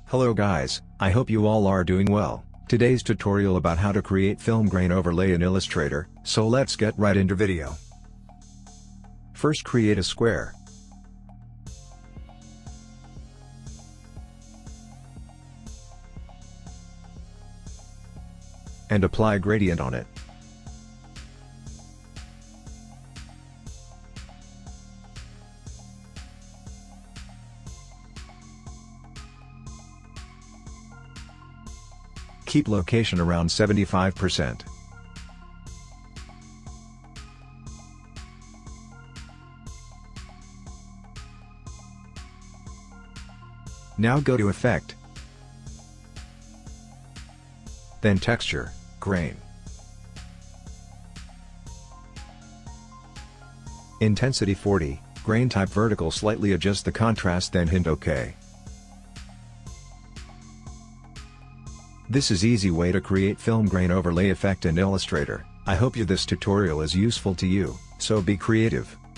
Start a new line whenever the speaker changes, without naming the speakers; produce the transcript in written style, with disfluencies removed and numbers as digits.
Hello guys, I hope you all are doing well. Today's tutorial about how to create film grain overlay in Illustrator, so let's get right into video. First create a square. And apply gradient on it. Keep location around 75%. Now go to Effect, then Texture, Grain. Intensity 40, grain type vertical, slightly adjust the contrast, then hit OK. This is easy way to create film grain overlay effect in Illustrator. I hope this tutorial is useful to you, so be creative.